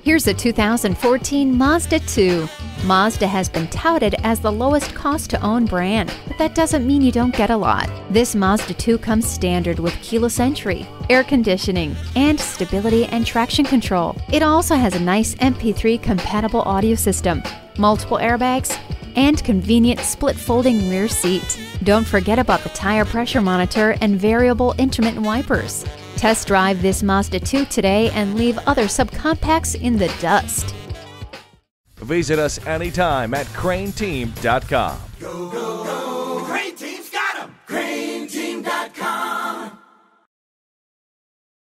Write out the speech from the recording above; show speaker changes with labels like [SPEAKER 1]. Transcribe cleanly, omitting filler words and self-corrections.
[SPEAKER 1] Here's a 2014 Mazda 2. Mazda has been touted as the lowest cost-to-own brand, but that doesn't mean you don't get a lot. This Mazda 2 comes standard with keyless entry, air conditioning, and stability and traction control. It also has a nice MP3 compatible audio system, multiple airbags, and convenient split-folding rear seat. Don't forget about the tire pressure monitor and variable intermittent wipers. Test drive this Mazda 2 today and leave other subcompacts in the dust.
[SPEAKER 2] Visit us anytime at crainteam.com.